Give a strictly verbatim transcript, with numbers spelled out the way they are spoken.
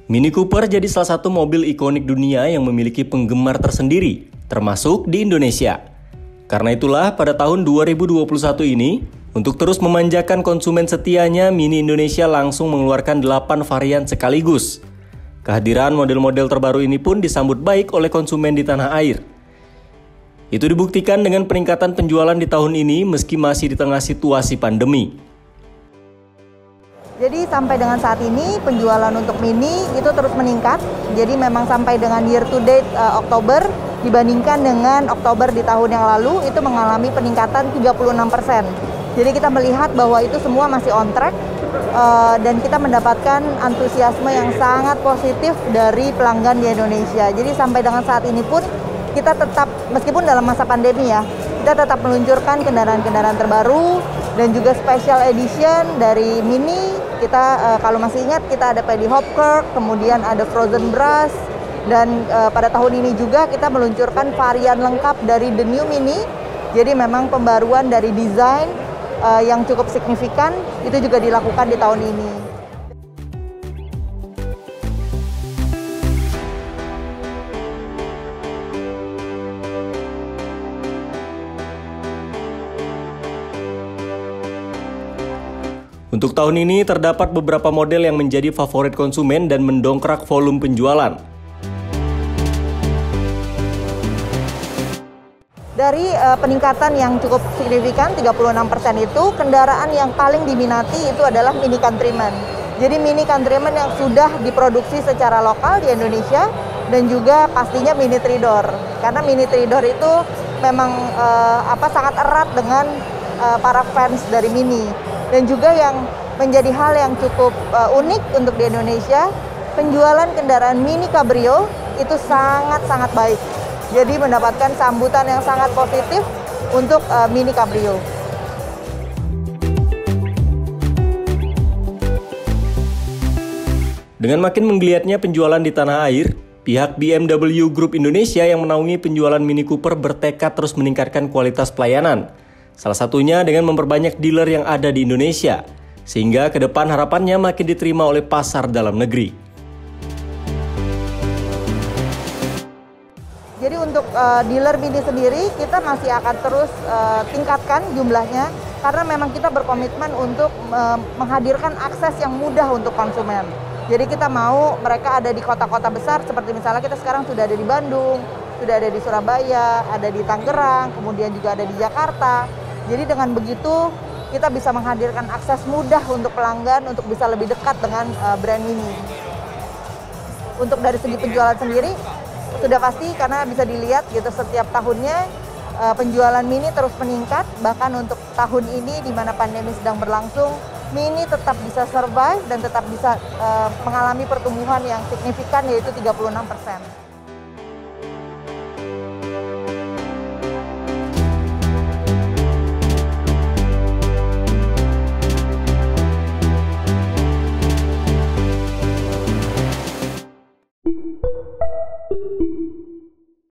Mini Cooper jadi salah satu mobil ikonik dunia yang memiliki penggemar tersendiri, termasuk di Indonesia. Karena itulah pada tahun dua ribu dua puluh satu ini, untuk terus memanjakan konsumen setianya, Mini Indonesia langsung mengeluarkan delapan varian sekaligus. Kehadiran model-model terbaru ini pun disambut baik oleh konsumen di tanah air. Itu dibuktikan dengan peningkatan penjualan di tahun ini meski masih di tengah situasi pandemi. Jadi sampai dengan saat ini penjualan untuk Mini itu terus meningkat. Jadi memang sampai dengan year to date uh, Oktober dibandingkan dengan Oktober di tahun yang lalu itu mengalami peningkatan tiga puluh enam persen. Jadi kita melihat bahwa itu semua masih on track uh, dan kita mendapatkan antusiasme yang sangat positif dari pelanggan di Indonesia. Jadi sampai dengan saat ini pun kita tetap, meskipun dalam masa pandemi ya, kita tetap meluncurkan kendaraan-kendaraan terbaru dan juga special edition dari Mini. Kita uh, kalau masih ingat kita ada Paddy Hopkirk, kemudian ada Frozen Brass, dan uh, pada tahun ini juga kita meluncurkan varian lengkap dari The New Mini. Jadi memang pembaruan dari desain uh, yang cukup signifikan itu juga dilakukan di tahun ini. Untuk tahun ini terdapat beberapa model yang menjadi favorit konsumen dan mendongkrak volume penjualan. Dari uh, peningkatan yang cukup signifikan tiga puluh enam persen itu, kendaraan yang paling diminati itu adalah Mini Countryman. Jadi Mini Countryman yang sudah diproduksi secara lokal di Indonesia dan juga pastinya Mini three door. Karena Mini three door itu memang uh, apa sangat erat dengan uh, para fans dari Mini. Dan juga yang menjadi hal yang cukup uh, unik untuk di Indonesia, penjualan kendaraan Mini Cabrio itu sangat-sangat baik. Jadi mendapatkan sambutan yang sangat positif untuk uh, Mini Cabrio. Dengan makin menggeliatnya penjualan di tanah air, pihak B M W Group Indonesia yang menaungi penjualan Mini Cooper bertekad terus meningkatkan kualitas pelayanan. Salah satunya dengan memperbanyak dealer yang ada di Indonesia, sehingga ke depan harapannya makin diterima oleh pasar dalam negeri. Jadi untuk uh, dealer Mini sendiri, kita masih akan terus uh, tingkatkan jumlahnya, karena memang kita berkomitmen untuk uh, menghadirkan akses yang mudah untuk konsumen. Jadi kita mau mereka ada di kota-kota besar, seperti misalnya kita sekarang sudah ada di Bandung, sudah ada di Surabaya, ada di Tangerang, kemudian juga ada di Jakarta. Jadi dengan begitu kita bisa menghadirkan akses mudah untuk pelanggan untuk bisa lebih dekat dengan uh, brand Mini. Untuk dari segi penjualan sendiri sudah pasti karena bisa dilihat gitu setiap tahunnya uh, penjualan Mini terus meningkat. Bahkan untuk tahun ini di mana pandemi sedang berlangsung, Mini tetap bisa survive dan tetap bisa uh, mengalami pertumbuhan yang signifikan yaitu tiga puluh enam persen.